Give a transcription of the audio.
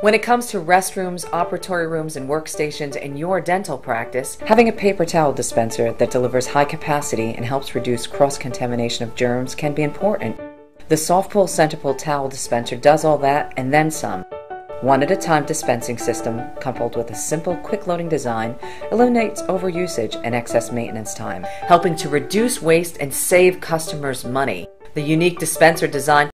When it comes to restrooms, operatory rooms, and workstations in your dental practice, having a paper towel dispenser that delivers high capacity and helps reduce cross-contamination of germs can be important. The SofPull Centerpull towel dispenser does all that and then some. One-at-a-time dispensing system, coupled with a simple, quick-loading design, eliminates overusage and excess maintenance time, helping to reduce waste and save customers money. The unique dispenser design